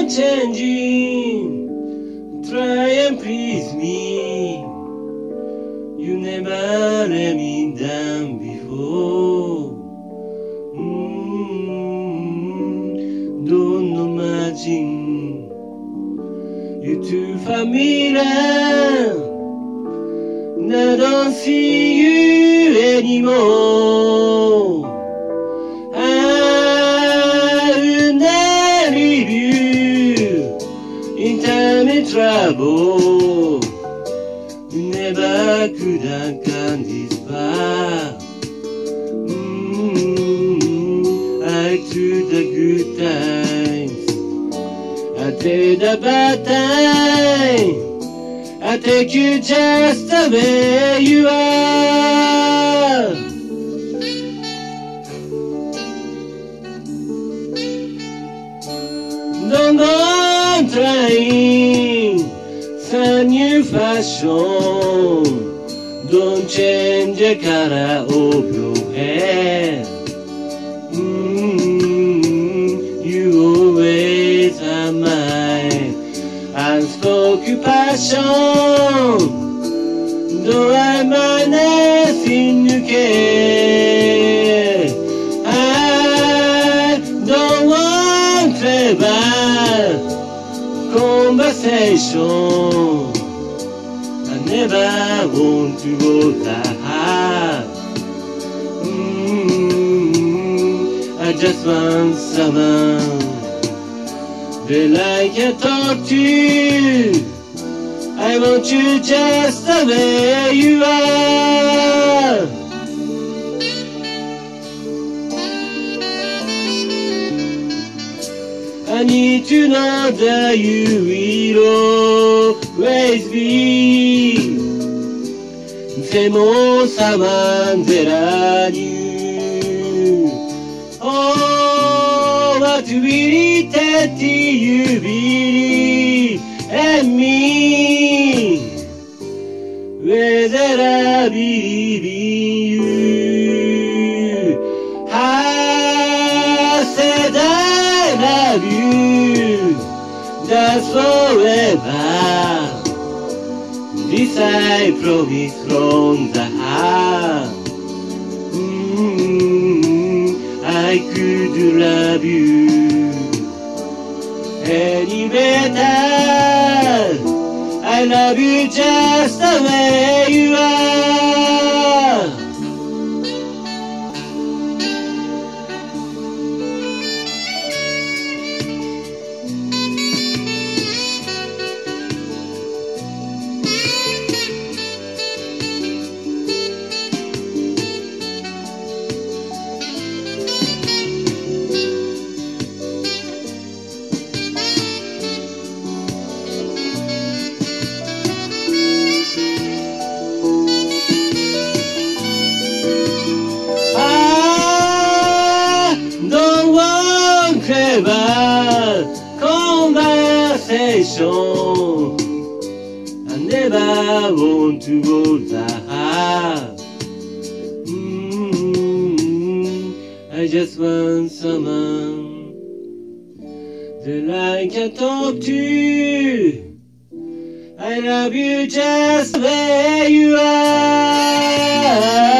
changing. Try and please me. You never let me down before. Don't imagine. You're too familiar. And I don't see you anymore. I will never leave you in time of trouble. Never could have gone this far. I took the good times, I take the bad times. I take you just the way you are. Don't go on trying some new fashion. Don't change the color of your hair. You always are mine. Unspoken passion. Though I might nothing you care. I don't want clever conversation. I never want to go that hard. I just want someone that I can talk to. I want you just the way you are. I need to know that you will always be the most someone that I knew. Oh, what really did you believe in me? Whether I believe in you, I said I love you, that's forever. This I promise from the heart. I could love you any better. I love you just the way you are. Clever conversation. I never want to go that hard. I just want someone that I can talk to. I love you just the way you are.